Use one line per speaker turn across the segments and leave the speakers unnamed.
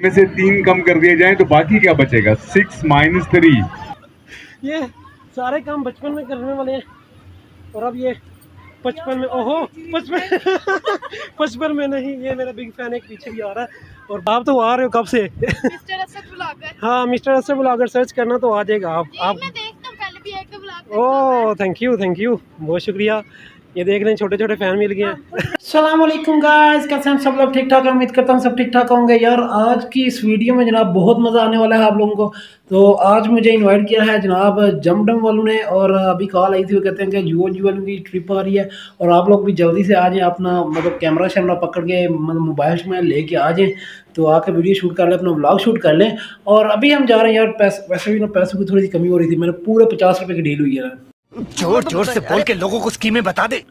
में से 3 कम कर दिए जाएं तो बाकी क्या बचेगा? 6 - 3।
ये सारे काम बचपन में करने वाले हैं और अब ये 55 में, ओहो 55 55 में नहीं। ये मेरा बिग फैन एक पीछे भी आ रहा है और आप तो आ रहे हो कब से?
Mister Asad blogger.
हाँ, मिस्टर असद ब्लॉगर सर्च करना तो आ जाएगा। आप
मैं देखता हूं, पहले भी एक ब्लॉग।
ओह थैंक यू बहुत शुक्रिया। ये देख रहे हैं छोटे छोटे फैन मिल गए हैं। अस्सलाम वालेकुम गाइस, कैसे हैं सब लोग? ठीक ठाक, उम्मीद करता हूँ सब ठीक ठाक होंगे। यार आज की इस वीडियो में जनाब बहुत मज़ा आने वाला है आप लोगों को। तो आज मुझे इनवाइट किया है जनाब जमडम वालों ने और अभी कॉल आई थी, वो कहते हैं कि UOG वालों की ट्रिप आ रही है और आप लोग भी जल्दी से आ जाएँ, अपना मतलब कैमरा शैमरा पकड़ के मतलब मोबाइल में लेके आ जाएँ तो आके वीडियो शूट कर लें, अपना व्लॉग शूट कर लें। और अभी हम जा रहे हैं यार। वैसे भी ना पैसों की थोड़ी सी कमी हो रही थी, मैंने पूरे 50 रुपये की डील हुई है।
जोर जोर से बोल के लोगों को स्कीमें बता दे।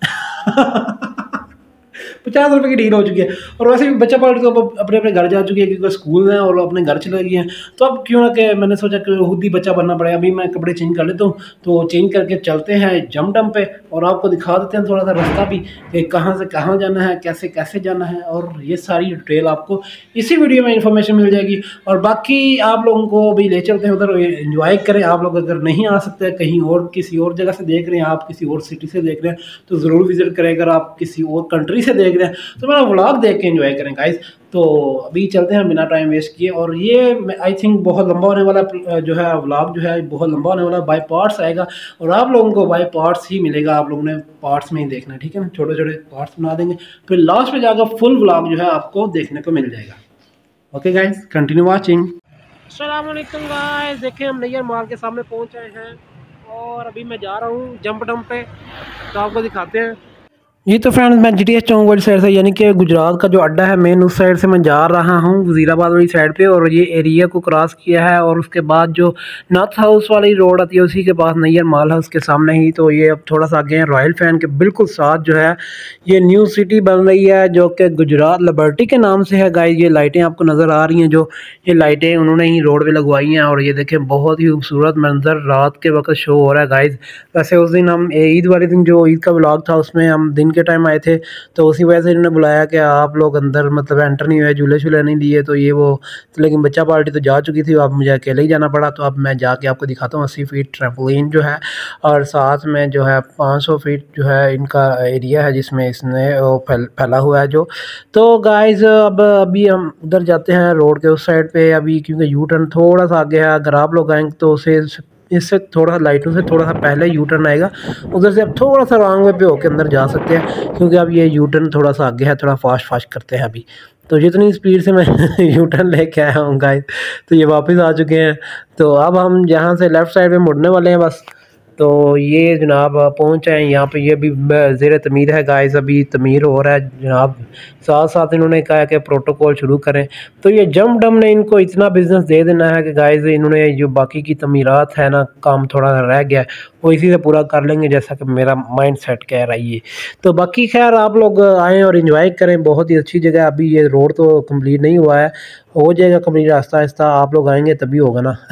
50 रुपये की डील हो चुकी है। और वैसे भी बच्चा पार्टी तो अब अपने अपने घर जा चुकी है क्योंकि स्कूल हैं और अपने घर चले गए हैं। तो अब क्यों ना कि मैंने सोचा कि खुद ही बच्चा बनना पड़ेगा। अभी मैं कपड़े चेंज कर लेता हूँ तो चेंज करके चलते हैं जमडम पे और आपको दिखा देते हैं थोड़ा सा रास्ता भी कि कहाँ से कहाँ जाना है, कैसे कैसे जाना है। और ये सारी डिटेल आपको इसी वीडियो में इंफॉर्मेशन मिल जाएगी। और बाकी आप लोगों को भी ले चलते हैं उधर, एंजॉय करें। आप लोग अगर नहीं आ सकते, कहीं और किसी और जगह से देख रहे हैं, आप किसी और सिटी से देख रहे हैं तो ज़रूर विजिट करें। अगर आप किसी और कंट्री से देख रहे हैं तो मेरा व्लॉग देख के एंजॉय करें गाइस। तो अभी चलते हैं बिना टाइम वेस्ट किए। और ये आई थिंक बहुत लंबा होने वाला जो है व्लॉग जो है बहुत लंबा होने वाला, बाय पार्ट्स आएगा और आप लोगों को बाय पार्ट्स ही मिलेगा। आप लोगों ने पार्ट्स में ही देखना है, ठीक है ना? छोटे छोटे पार्ट्स बना देंगे, फिर लास्ट में जाकर फुल व्लॉग जो है आपको देखने को मिल जाएगा। Okay guys, continue watching. अस्सलाम वालेकुम गाइस, देखें हम नैयर माल के सामने पहुंच आए हैं और अभी मैं जा रहा हूँ जमडम पे, तो आपको दिखाते हैं। जी तो फ्रेंड्स, मैं GTS चौंक वाली साइड से यानी कि गुजरात का जो अड्डा है मेन, उस साइड से मैं जा रहा हूँ वजीराबाद वाली साइड पे। और ये एरिया को क्रॉस किया है और उसके बाद जो नॉर्थ हाउस वाली रोड आती है उसी के पास नैयर माल है उसके सामने ही। तो ये अब थोड़ा सा आगे हैं, रॉयल फैन के बिल्कुल साथ जो है ये न्यू सिटी बन रही है जो कि गुजरात लिबर्टी के नाम से है गाइस। ये लाइटें आपको नज़र आ रही हैं, जो ये लाइटें उन्होंने ही रोड पर लगवाई हैं। और ये देखें बहुत ही खूबसूरत मंजर रात के वक्त शो हो रहा है गाइस। वैसे उस दिन हम ईद वाले दिन जो ईद का व्लॉग था उसमें हम दिन के टाइम आए थे तो उसी वजह से इन्होंने बुलाया कि आप लोग अंदर मतलब एंटर नहीं हुए, झूले शूले नहीं लिए तो ये वो। तो लेकिन बच्चा पार्टी तो जा चुकी थी, अब मुझे अकेले ही जाना पड़ा। तो अब मैं जाके आपको दिखाता हूँ 80 फीट ट्रैम्पोलिन जो है और साथ में जो है 500 फीट जो है इनका एरिया है जिसमें इसने फैला हुआ है जो। तो गाइज अब अभी हम उधर जाते हैं रोड के उस साइड पे अभी, क्योंकि यू टर्न थोड़ा सा आगे है। अगर आप लोग आएंगे तो उसे इससे थोड़ा लाइटों से थोड़ा सा पहले यू टर्न आएगा, उधर से अब थोड़ा सा रॉन्ग वे पे होकर अंदर जा सकते हैं क्योंकि अब ये यू टर्न थोड़ा सा आगे है, थोड़ा फास्ट करते हैं अभी। तो जितनी स्पीड से मैं यू टर्न लेके आया हूँ गाइस, तो ये वापस आ चुके हैं। तो अब हम यहाँ से लेफ़्ट साइड पे मुड़ने वाले हैं बस। तो ये जनाब पहुँच आए यहाँ पे। ये अभी ज़ेर तमीर है गाइस, अभी तमीर हो रहा है जनाब। साथ साथ इन्होंने कहा कि प्रोटोकॉल शुरू करें। तो ये जमडम ने इनको इतना बिजनेस दे देना है कि गाइस इन्होंने जो बाकी की तमीरात है ना, काम थोड़ा रह गया वो इसी से पूरा कर लेंगे जैसा कि मेरा माइंड सेट कह रहा है ये। तो बाकी खैर आप लोग आएँ और इन्जॉय करें, बहुत ही अच्छी जगह। अभी ये रोड तो कम्प्लीट नहीं हुआ है, हो जाएगा कम्प्लीट आहिस्ता आहिस्ता। आप लोग आएंगे तभी होगा ना।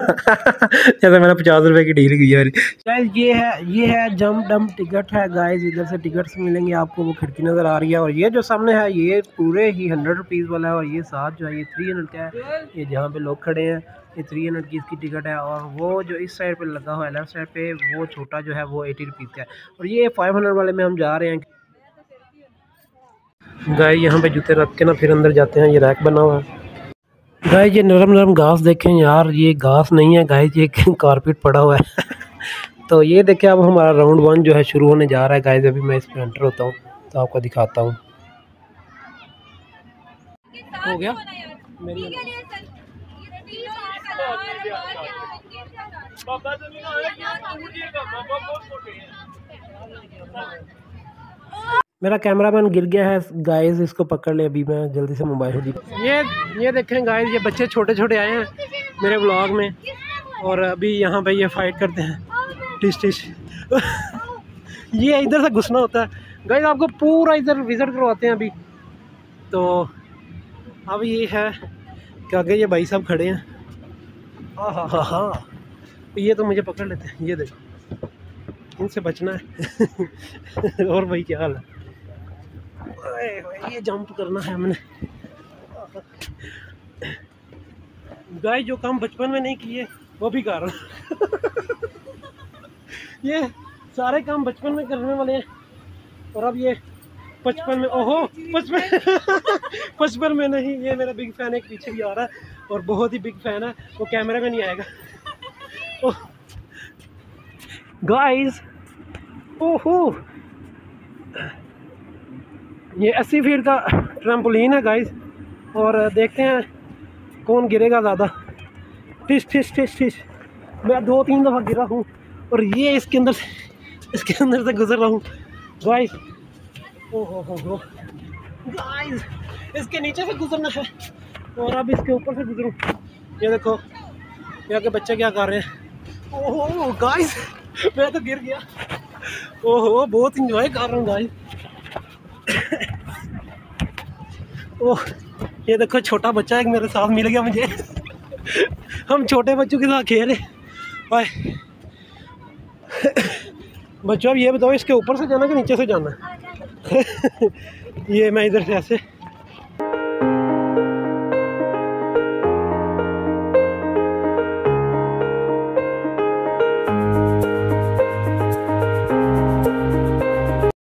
जैसे मैंने 50 रुपये की डील की है गाइस। ये है जमडम टिकट है गाइस, इधर से टिकट्स मिलेंगे आपको। वो खिड़की नज़र आ रही है और ये जो सामने है ये पूरे ही 100 रुपीज़ वाला है और ये साथ जो है ये 300 का है। ये जहाँ पे लोग खड़े हैं ये 300 की इसकी टिकट है। और वो जो इस साइड पे लगा हुआ है लेफ्ट साइड पे वो छोटा जो है वो 80 रुपीज़ का है। और ये 500 वाले में हम जा रहे हैं गाइस। यहाँ पे जूते रख के ना फिर अंदर जाते हैं, ये रैक बना हुआ है गाइस। ये नरम नरम घास देखें यार, ये घास नहीं है गाइस, ये कारपेट पड़ा हुआ है। तो ये देखें अब हमारा राउंड 1 जो है शुरू होने जा रहा है गाइस। अभी मैं इस पर एंटर होता हूँ तो आपको दिखाता हूँ। हो गया मेरी मेरा कैमरामैन गिर गया है गाइस, इसको पकड़ ले अभी मैं जल्दी से मोबाइल दी। ये देखें गाइस, ये बच्चे छोटे छोटे आए हैं मेरे व्लॉग में और अभी यहाँ पे ये फाइट करते हैं टिश। ये इधर से घुसना होता है गाइस, आपको पूरा इधर विजिट करवाते हैं अभी। तो अब ये है कि आगे ये भाई साहब खड़े हैं। हाँ ये तो मुझे पकड़ लेते हैं, ये देखो इनसे बचना है। और भाई क्या हाल है? ये जंप करना है हमने। गाइस जो काम बचपन में नहीं किए वो भी कर रहा हूँ। ये सारे काम बचपन में करने वाले हैं और अब ये 55 में, ओहो 55 में नहीं, ये मेरा बिग फैन एक पीछे भी आ रहा है और बहुत ही बिग फैन है, वो कैमरे में नहीं आएगा। गाइस ओहो, ये 80 फीट का ट्रैम्पोलिन है गाइस, और देखते हैं कौन गिरेगा ज़्यादा। टिश टिश टिश टिश, मैं 2-3 दफ़ा गिरा हूँ और ये इसके अंदर से गुजर रहा हूँ गाइस। ओहो गाइस, इसके नीचे से गुजरना है और अब इसके ऊपर से गुजरूँ। ये देखो यहाँ के बच्चे क्या कर रहे हैं। ओहो गाइस, मैं तो गिर गया। ओहो, बहुत इंजॉय कर रहा हूँ गाइस। ओह, ये देखो छोटा बच्चा एक मेरे साथ मिल गया मुझे। हम छोटे बच्चों के साथ खेले। बच्चों अब ये बताओ, इसके ऊपर से जाना कि नीचे से जाना? ये मैं इधर से ऐसे